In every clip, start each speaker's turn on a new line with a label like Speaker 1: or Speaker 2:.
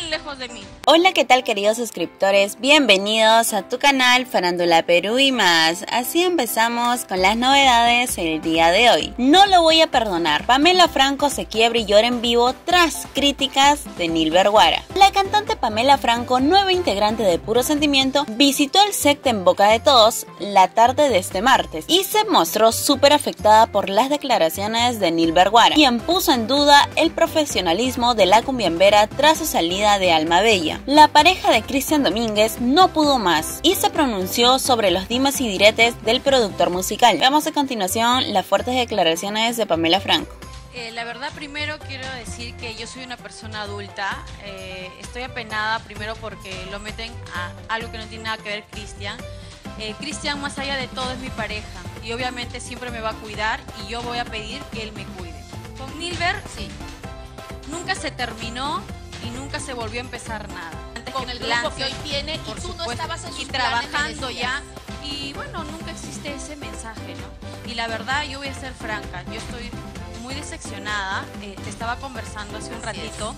Speaker 1: bien lejos de mí.
Speaker 2: Hola, ¿qué tal, queridos suscriptores? Bienvenidos a tu canal Farándula Perú y más. Así empezamos con las novedades el día de hoy. No lo voy a perdonar. Pamela Franco se quiebra y llora en vivo tras críticas de Nil Bergara. La cantante Pamela Franco, nueva integrante de Puro Sentimiento, visitó el set en boca de todos la tarde de este martes y se mostró súper afectada por las declaraciones de Nil Bergara, quien puso en duda el profesionalismo de la cumbiambera tras su salida de Alma Bella. La pareja de Cristian Domínguez no pudo más y se pronunció sobre los dimes y diretes del productor musical. Veamos a continuación las fuertes declaraciones de Pamela Franco.
Speaker 1: La verdad, primero quiero decir que yo soy una persona adulta. Estoy apenada primero porque lo meten a algo que no tiene nada que ver Cristian. Cristian, más allá de todo, es mi pareja y obviamente siempre me va a cuidar y yo voy a pedir que él me cuide. Con Nilber, sí, nunca se terminó y nunca se volvió a empezar nada. Antes
Speaker 3: con el grupo que hoy tiene, y tú
Speaker 1: supuesto,
Speaker 3: no estabas en sus
Speaker 1: y
Speaker 3: planes,
Speaker 1: trabajando ya, y bueno, nunca existe ese mensaje, ¿no? Y la verdad, yo voy a ser franca, yo estoy muy decepcionada. Te estaba conversando hace un ratito.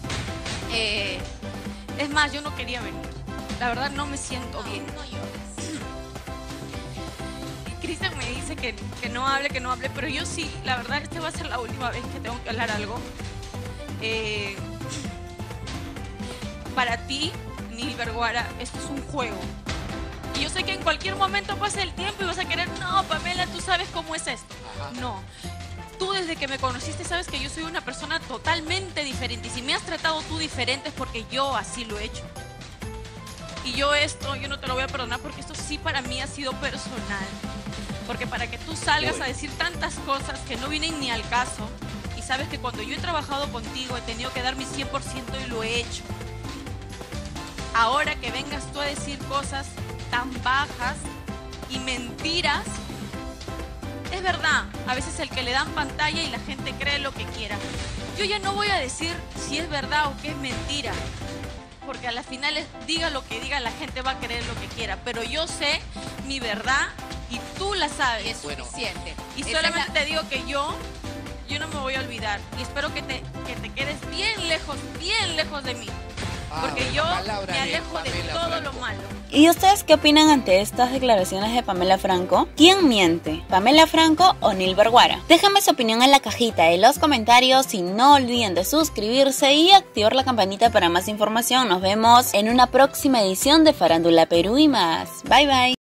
Speaker 1: Es más, yo no quería venir, la verdad no me siento bien.
Speaker 3: No llores.
Speaker 1: Cristian me dice que no hable, pero yo sí, la verdad esta va a ser la última vez que tengo que hablar algo. Para ti, Nil Bergara, esto es un juego. Y yo sé que en cualquier momento pasa el tiempo y vas a querer, no, Pamela, tú sabes cómo es esto. Ajá. No. Tú desde que me conociste sabes que yo soy una persona totalmente diferente. Y si me has tratado tú diferente es porque yo así lo he hecho. Y yo no te lo voy a perdonar porque esto sí para mí ha sido personal. Porque para que tú salgas a decir tantas cosas que no vienen ni al caso, y sabes que cuando yo he trabajado contigo he tenido que dar mi 100% y lo he hecho. Ahora que vengas tú a decir cosas tan bajas y mentiras, es verdad, a veces el que le dan pantalla y la gente cree lo que quiera. Yo ya no voy a decir si es verdad o qué es mentira, porque a las finales diga lo que diga, la gente va a creer lo que quiera, pero yo sé mi verdad y tú la sabes.
Speaker 3: Y es suficiente.
Speaker 1: Y solamente te digo que yo no me voy a olvidar y espero que te quedes bien lejos de mí, porque yo me alejo de todo lo malo.
Speaker 2: ¿Y ustedes qué opinan ante estas declaraciones de Pamela Franco? ¿Quién miente? ¿Pamela Franco o Nil Bergara? Déjame su opinión en la cajita de los comentarios y no olviden de suscribirse y activar la campanita para más información. Nos vemos en una próxima edición de Farándula Perú y más. Bye bye.